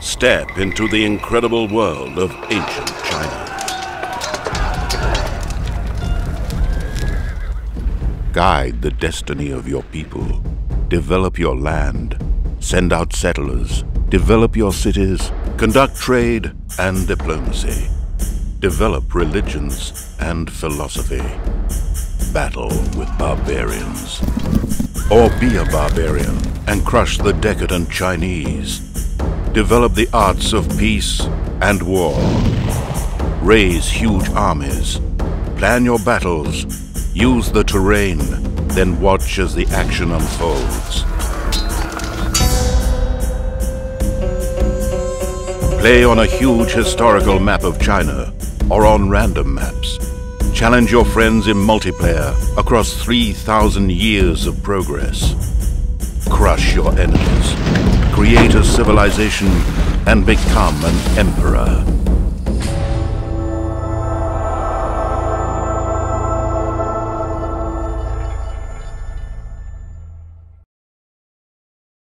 Step into the incredible world of ancient China. Guide the destiny of your people. Develop your land. Send out settlers. Develop your cities. Conduct trade and diplomacy. Develop religions and philosophy. Battle with barbarians. Or be a barbarian and crush the decadent Chinese. Develop the arts of peace and war. Raise huge armies. Plan your battles. Use the terrain. Then watch as the action unfolds. Play on a huge historical map of China or on random maps. Challenge your friends in multiplayer across 3,000 years of progress. Crush your enemies. Create a civilization and become an emperor.